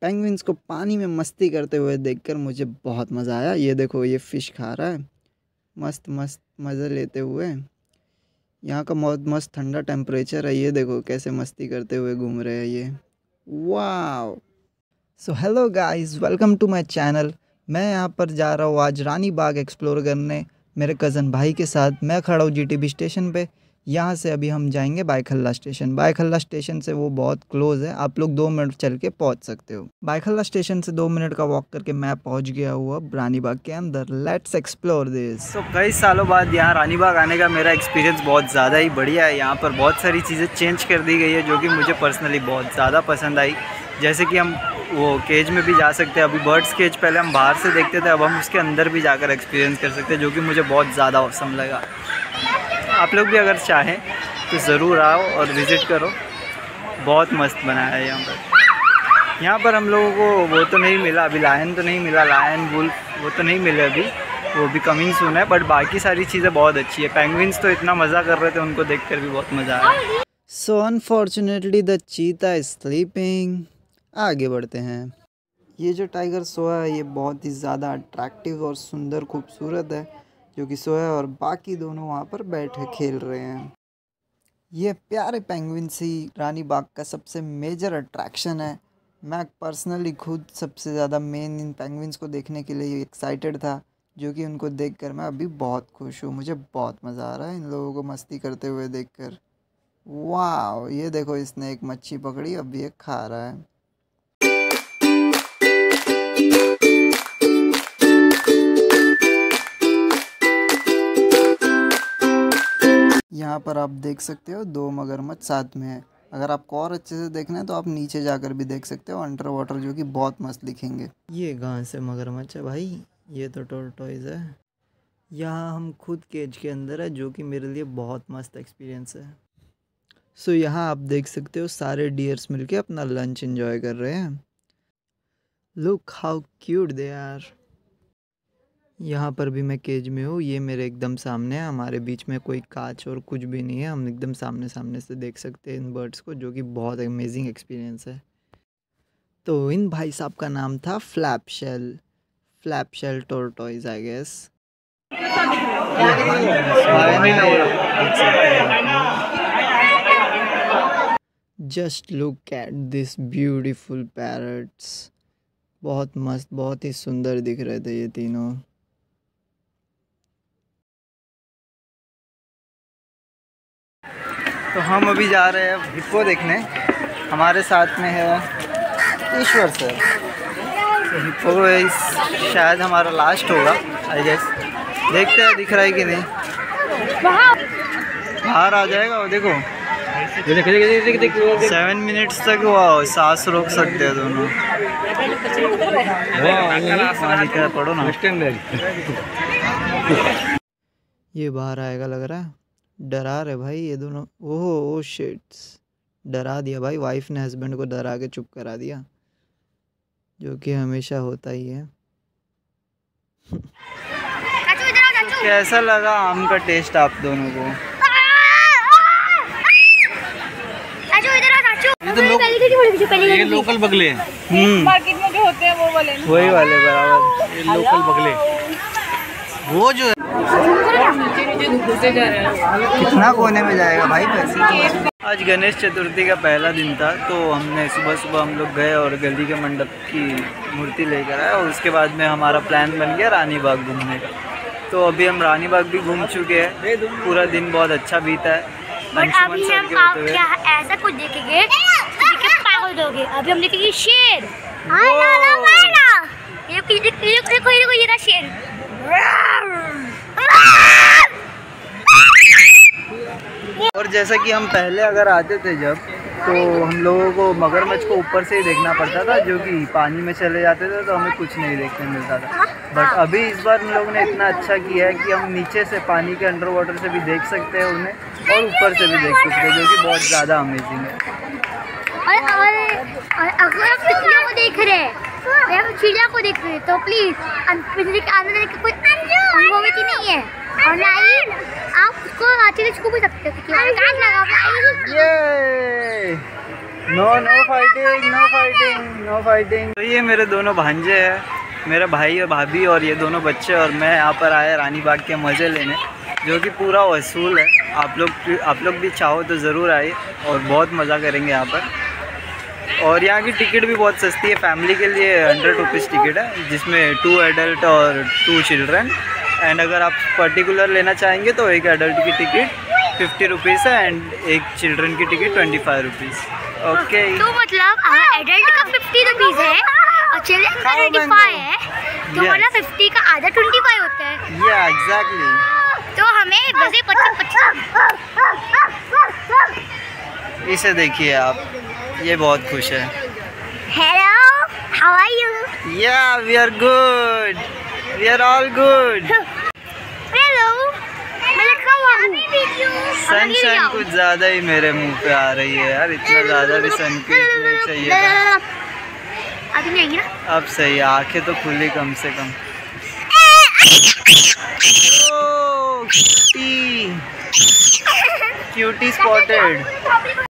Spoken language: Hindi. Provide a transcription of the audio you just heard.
पेंगुइन्स को पानी में मस्ती करते हुए देखकर मुझे बहुत मज़ा आया। ये देखो, ये फ़िश खा रहा है मस्त मस्त मज़े लेते हुए। यहाँ का बहुत मस्त ठंडा टेम्परेचर है। ये देखो कैसे मस्ती करते हुए घूम रहे हैं ये। Wow. So hello guys, welcome to my channel. मैं यहाँ पर जा रहा हूँ आज रानी बाग एक्सप्लोर करने मेरे कज़न भाई के साथ। मैं खड़ा हूँ जीटीबी स्टेशन पे। यहाँ से अभी हम जाएंगे बायखल्ला स्टेशन। बायखल्ला स्टेशन से वो बहुत क्लोज़ है, आप लोग 2 मिनट चल के पहुँच सकते हो। बायखल्ला स्टेशन से 2 मिनट का वॉक करके मैं पहुँच गया हूँ अब रानी बाग के अंदर। Let's explore this. तो कई सालों बाद यहाँ रानी बाग आने का मेरा एक्सपीरियंस बहुत ज़्यादा ही बढ़िया है। यहाँ पर बहुत सारी चीज़ें चेंज कर दी गई है जो कि मुझे पर्सनली बहुत ज़्यादा पसंद आई। जैसे कि हम वो केज में भी जा सकते हैं। अभी बर्ड्स केज पहले हम बाहर से देखते थे, अब हम उसके अंदर भी जाकर एक्सपीरियंस कर सकते हैं, जो कि मुझे बहुत ज़्यादा ऑसम लगा। आप लोग भी अगर चाहें तो ज़रूर आओ और विज़िट करो। बहुत मस्त बनाया है यहाँ पर। यहाँ पर हम लोगों को वो तो नहीं मिला अभी, लायन तो नहीं मिला, लायन वुल्फ वो तो नहीं मिले अभी, वो भी कमिंग सून है। बट बाकी सारी चीज़ें बहुत अच्छी है। पेंगुइन्स तो इतना मज़ा कर रहे थे, उनको देखकर भी बहुत मज़ा आया। So unfortunately the cheetah is sleeping. आगे बढ़ते हैं। ये जो टाइगर सोया है ये बहुत ही ज़्यादा अट्रैक्टिव और सुंदर खूबसूरत है, जो कि सोया और बाकी दोनों वहाँ पर बैठे खेल रहे हैं। ये प्यारे पेंगुइन्स ही रानी बाग का सबसे मेजर अट्रैक्शन है। मैं पर्सनली खुद सबसे ज़्यादा मेन इन पेंगुइन्स को देखने के लिए एक्साइटेड था, जो कि उनको देखकर मैं अभी बहुत खुश हूँ। मुझे बहुत मज़ा आ रहा है इन लोगों को मस्ती करते हुए देखकर। वाह, ये देखो, इसने एक मच्छी पकड़ी, अब ये खा रहा है। यहाँ पर आप देख सकते हो 2 मगरमच्छ साथ में है। अगर आपको और अच्छे से देखना है तो आप नीचे जाकर भी देख सकते हो अंडर वाटर, जो कि बहुत मस्त दिखेंगे। ये कहाँ से मगरमच्छ है भाई? ये तो टॉर्टोइज है। यहाँ हम खुद केज के अंदर है, जो कि मेरे लिए बहुत मस्त एक्सपीरियंस है। सो यहाँ आप देख सकते हो सारे डियर्स मिलके अपना लंच एंजॉय कर रहे हैं। Look how cute they are. यहाँ पर भी मैं केज में हूँ। ये मेरे एकदम सामने है। हमारे बीच में कोई कांच और कुछ भी नहीं है, हम एकदम सामने सामने से देख सकते हैं इन बर्ड्स को, जो कि बहुत अमेजिंग एक्सपीरियंस है। तो इन भाई साहब का नाम था flap shell tortoise I guess. Just look at this beautiful parrots. बहुत मस्त, बहुत ही सुंदर दिख रहे थे ये तीनों। तो हम अभी जा रहे हैं हिप्पो देखने। हमारे साथ में है ईश्वर सर। तो हिप्पो शायद हमारा लास्ट होगा आई गेस। देखते हैं दिख रहा है कि नहीं। बाहर आ जाएगा वो, देखो 7 मिनट्स तक वो सांस रोक सकते हैं दोनों। पढ़ो ना। ये बाहर आएगा लग रहा है। डरा रहे भाई ये दोनों। ओह शिट्स, डरा दिया भाई। वाइफ ने हस्बैंड को डरा के चुप करा दिया, जो कि हमेशा होता ही है। तो कैसा लगा आम का टेस्ट आप दोनों को? ये लोकल बगले हैं। मार्केट में जो होते हैं वो वाले, वही वाले बराबर। ये लोकल बगले वो जो कितना कोने में जाएगा भाई पैसे। आज गणेश चतुर्थी का पहला दिन था, तो हमने सुबह हम लोग गए और गली के मंडप की मूर्ति लेकर आए, और उसके बाद में हमारा प्लान बन गया रानी बाग घूमने का। तो अभी हम रानी बाग भी घूम चुके हैं। पूरा दिन बहुत अच्छा बीता है। अभी हम क्या ऐसा कुछ देखेंगे पागल दोगे। अभी हम देखेंगे शेर। ये शेर। और जैसा कि हम पहले अगर आते थे जब, तो हम लोगों को मगरमच्छ को ऊपर से ही देखना पड़ता था, जो कि पानी में चले जाते थे तो हमें कुछ नहीं देखने मिलता था। बट अभी इस बार हम लोगों ने इतना अच्छा किया है कि हम नीचे से पानी के अंडर वाटर से भी देख सकते हैं उन्हें, और ऊपर से भी देख सकते हैं, जो कि बहुत ज़्यादा अमेजिंग है। और अगर आप चिड़िया को देख रहे हैं या फिर चिड़िया को देख रहे हैं तो प्लीज़ पिंजरे के अंदर कोई अनुभवित ही नहीं है, और ना ही आप उसको आते छू भी सकते हो। No fighting, no fighting, no fighting. तो ये मेरे दोनों भांजे हैं, मेरा भाई और भाभी और ये दोनों बच्चे, और मैं यहाँ पर आया रानी बाग के मज़े लेने, जो कि पूरा वसूल है। आप लोग भी चाहो तो ज़रूर आइए और बहुत मज़ा करेंगे यहाँ पर। और यहाँ की टिकट भी बहुत सस्ती है। फैमिली के लिए 100 रुपीज़ टिकट है, जिसमें 2 एडल्ट और 2 चिल्ड्रन। एंड अगर आप पर्टिकुलर लेना चाहेंगे तो एक एडल्ट की टिकट 50 रुपीज़ है एंड एक चिल्ड्रन की टिकट 25 रुपीज़। ओके, तो मतलब एडल्ट का 50 रुपीज़ है और चिल्ड्रन का 25 है, तो मतलब 50 का आधा 25 होता है। या एग्जैक्टली। तो हमें बसे 25। इसे देखिए आप, ये बहुत खुश है। Hello, how are you? Yeah we are good, we are all good. Hello, मैं लटका हुआ हूँ। सनशाइन कुछ ज़्यादा ही मेरे मुंह पे आ रही है यार, इतना ज़्यादा भी सन की नहीं चाहिए था। अभी नहीं आएगी ना? अब सही, आंखें तो खुली कम से कम। Cutie spotted.